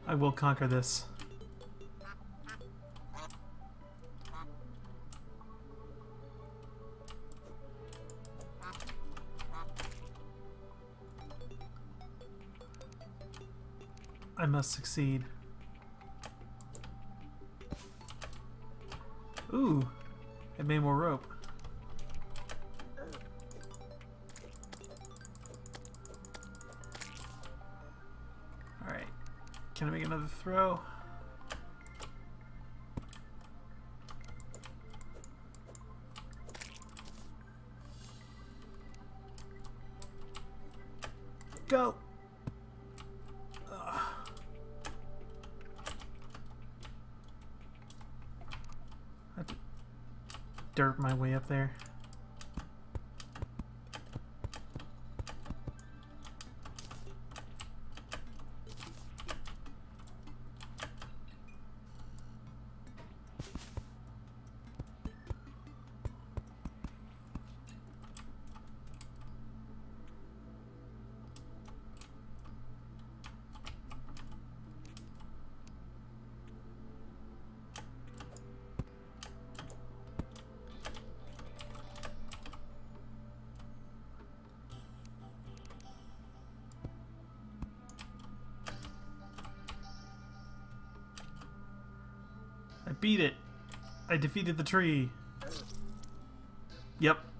I will conquer this. I must succeed. Ooh, it made more rope. Alright, can I make another throw? Go! I have to dirt my way up there. I beat it. I defeated the tree. Yep.